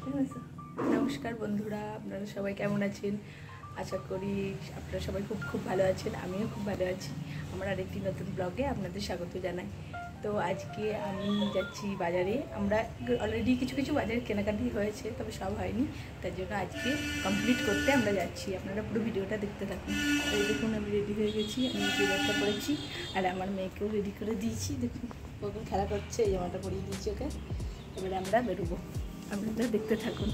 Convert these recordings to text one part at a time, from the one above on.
नमस्कार बंधुरा আপনারা সবাই কেমন আছেন আশা করি আপনারা সবাই খুব খুব ভালো আছেন আমিও খুব ভালো আছি আমার আরেকটি নতুন ব্লগে আপনাদের স্বাগত জানাই তো আজকে আমি যাচ্ছি বাজারে আমরা অলরেডি কিছু কিছু বাজার কেনাকাটি হয়েছে তবে সব হয়নি তার জন্য আজকে কমপ্লিট করতে আমরা যাচ্ছি আপনারা পুরো ভিডিওটা দেখতে থাকুন তো এই দেখুন আমি রেডি হয়ে গেছি আমি চুড়িদারটা পরেছি আর আমার মেয়েকেও রেডি করে দিয়েছি দেখুন ওকে খেলা করছে এই জামাটা পরিয়ে দিয়েছি ওকে এবারে আমরা বেরোবো আপনারা দেখতে থাকুন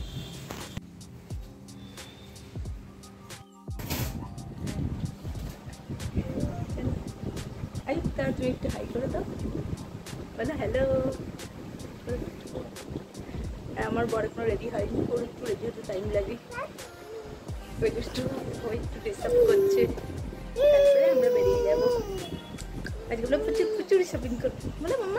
তার তুই একটু হাই করে দাও বলো হ্যালো আমার বড় কোনো রেডি হয়নি ওর একটু রেডি হতে টাইম লাগে একটু ডিস্টার্ব করছে তারপরে আমরা বেরিয়ে যাবো আজগুলো প্রচুর প্রচুর শপিং করবো বলো মাম্মা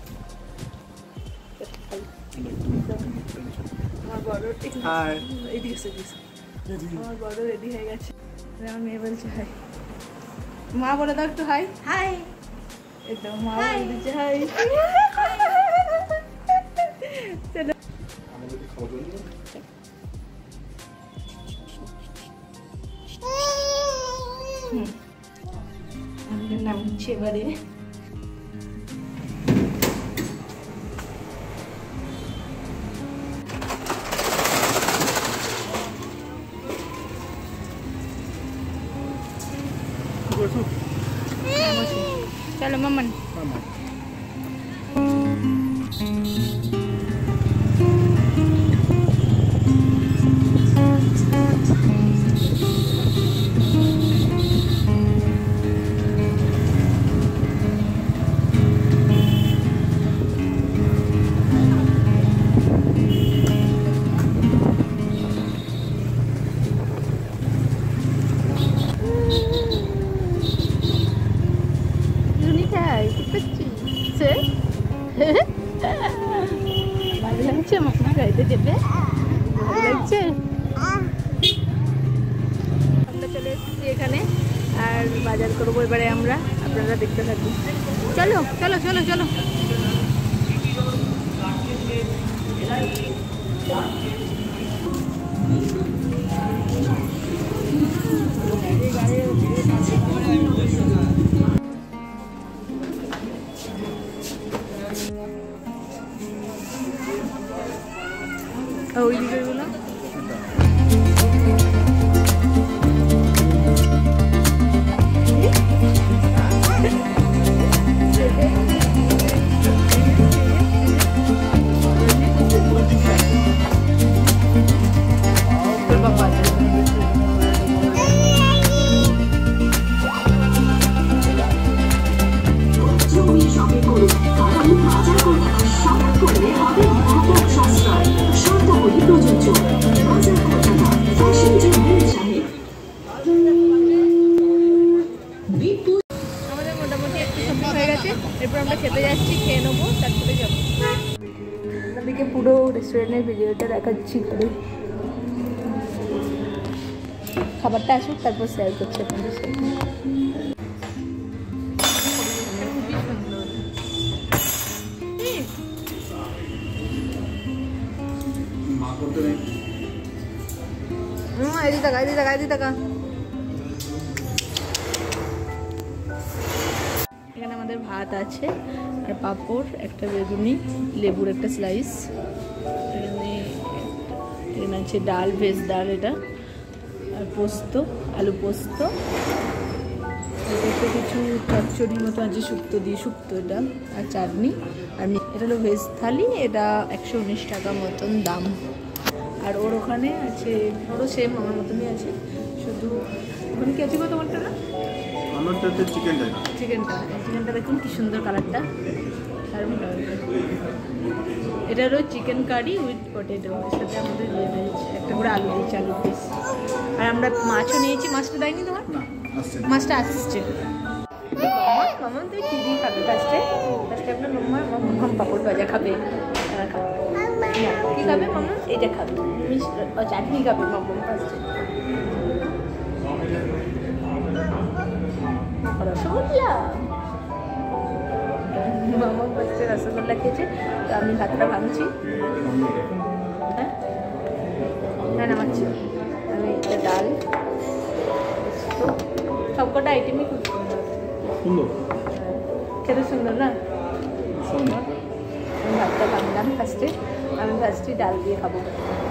আমার বড় এদিকে আমার বড় রেডি হয়ে গেছে আমার মেয়ে বলছে হাই মা বলে দাও একটু হাই হাই একদম মা বলে দিচ্ছে হাই চলো আমি নামছি এবারে चलो मम्मन ভালো লাগছে মামা গাড়িতে চেপে ভালো লাগছে আমরা চলে এসেছি এখানে আর বাজার করবো এবারে আমরা আপনারা দেখতে থাকুন চলো চলো চলো চলো ওই দিকেগুলো এরপর আমরা খেতে যাচ্ছি খেয়ে নেবো তারপরে যাবো আপনাদেরকে পুরো রেস্টুরেন্টের ভিডিওটা দেখাচ্ছি করে খাবারটা আসুক তারপর শেয়ার করছি আপনাদের সাথে এখানে আমাদের ভাত আছে আর পাঁপড় একটা বেগুনি লেবুর একটা স্লাইস এখানে আছে ডাল ভেজ ডাল এটা আর পোস্ত আলু পোস্ত এটা কিছু চচ্চড়ির মতো আছে শুক্তো দিয়ে শুক্তো এটা আর চাটনি আর এটা হলো ভেজ থালি এটা 119 টাকা মতন দাম আর ওর ওখানে আছে ওরও সেম আমার মতনই আছে শুধু ওখানে কি আছে কত তোমারটা না আমারটাতে চিকেনটা দেখুন কি সুন্দর কালারটা এটা হলো চিকেন কারি উইথ পটেটো এর সাথে আমাদের দিয়ে দিয়েছে একটা করে আলু দিয়েছে আলু পিস আর আমরা মাছও নিয়েছি মাছটা দেয়নি তোমার মাছটা আসছে মামা তুই কী দিয়ে খাবে ফার্স্টে আপনার মামা পাপড় ভাজা খাবে কী খাবে মামা এটা খাবে চাটনি খাবে মামা ফার্স্টে রসগোল্লা মামা ফার্স্টে রসগোল্লা খেয়েছে তো আমি ভাতটা ভাঙছি হ্যাঁ নামাচ্ছি আমি। একটা ডাল, সবকটা আইটেমই খুব সুন্দর, খেতে সুন্দর না? সুন্দর। আমি ভাতটা বানলাম ফার্স্টে, আমি ফার্স্টে ডাল দিয়ে খাবো।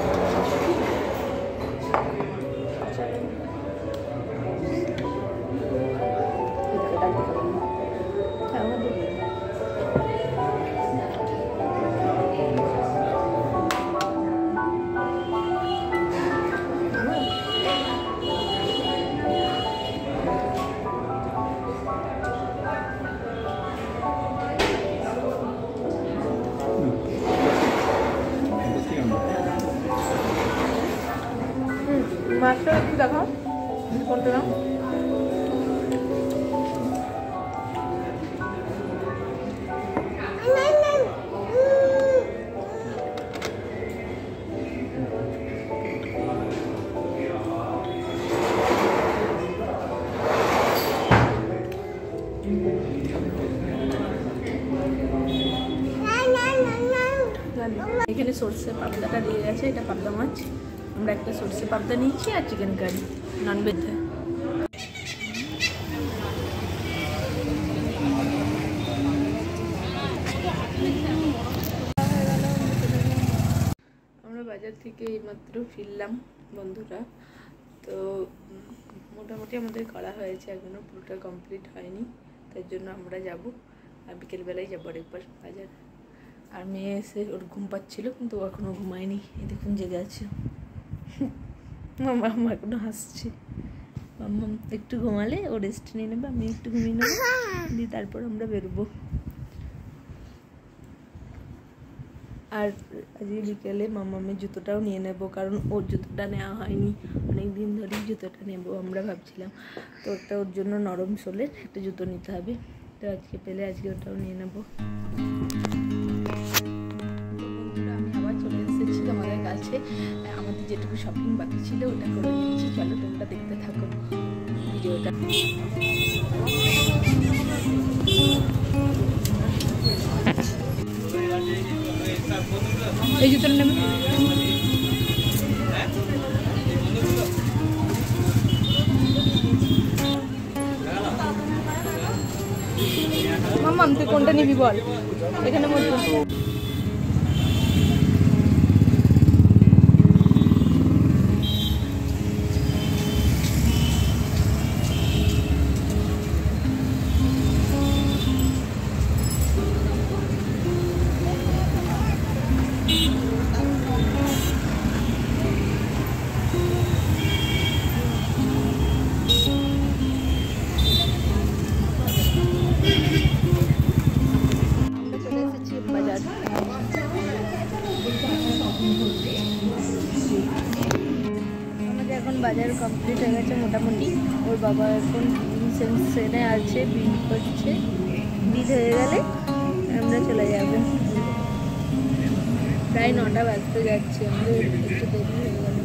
মাছটা একটু দেখাও কোনটা নাম? এখানে সর্ষে পাবদাটা দিয়ে গেছে, এটা পাবদা মাছ। আমরা একটা সর্ষে পাবদা নিয়েছি আর চিকেন কারি ননভেজ। আমরা বাজার থেকে এইমাত্র ফিরলাম বন্ধুরা। তো মোটামুটি আমাদের করা হয়েছে, এখনও পুরোটা কমপ্লিট হয়নি, তার জন্য আমরা যাব আর বিকেলবেলায় যাবো আরেকবার বাজার। আর মেয়ে এসে ওর ঘুম পাচ্ছিল কিন্তু ও এখনও ঘুমায়নি, এই দেখুন জেগে আছে। মাম্মা এখনো হাসছে। মাম্মা একটু ঘুমালে ও রেস্ট নিয়ে নেবে, আমি একটু ঘুমিয়ে নেবো, দিয়ে তারপর আমরা বেরোবো। আর আজকে বিকেলে মাম্মামের জুতোটাও নিয়ে নেবো, কারণ ওর জুতোটা নেওয়া হয়নি, অনেক দিন ধরেই জুতোটা নেবো আমরা ভাবছিলাম। তো ওটা ওর জন্য নরম সোলের একটা জুতো নিতে হবে, তো আজকে পেলে আজকে ওটাও নিয়ে নেবো। আমি আবার চলে এসেছি তোমাদের কাছে, আমাদের যেটুকু শপিং বাকি ছিল ওটা করে নিয়েছি। চলো তোমরা দেখতে থাকো ভিডিওটা। এই জুতোটা নেবে মাম্মা, তুই কোনটা নিবি বল, এখানে মধ্যে। বাজার কমপ্লিট হয়ে গেছে মোটামুটি। ওর বাবা এখন সেন্সে আছে, বিল করছে। বিল হয়ে গেলে আমরা চলে যাব। প্রায় 9টা বাজতে যাচ্ছে, আমাদের একটু দেরি হয়ে গেল।